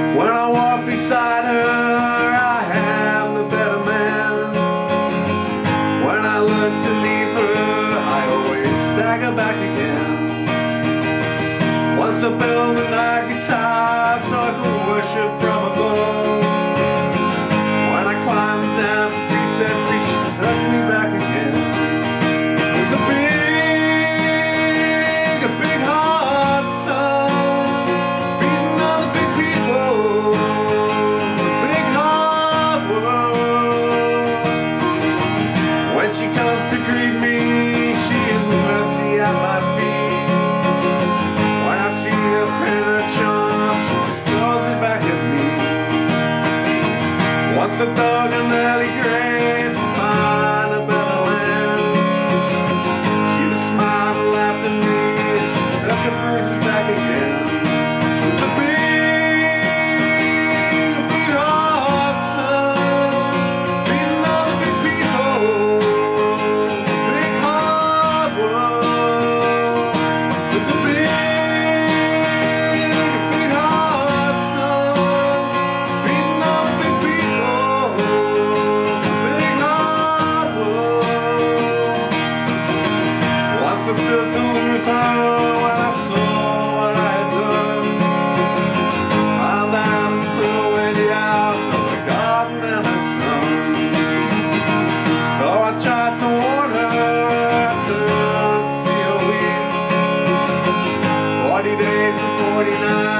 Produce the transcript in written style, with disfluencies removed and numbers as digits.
When I walk beside her, I am the better man. When I look to leave her, I always stagger back again. Once I built a guitar so I could worship from above. When I climbed down to be set free, she took me back again. There's a big heart, son, beating on the big people, the big hard world. When she comes to greet me, she is mercy at my feet. When I see her pin her charm, she just throws it back at me. Once I dug an early grave to find a better land. She just smiled and laughed at me, and she took her bruises back again. It's a big heart, son, beating on the big people, the big hard world. There's a big heart, son, beating on the big people, the big hard world. Once I stood to lose her when I saw what I had done. Found out and flew away the hours of the garden and the sun. So I tried to warn her to see her weep. 40 days and 40 nights.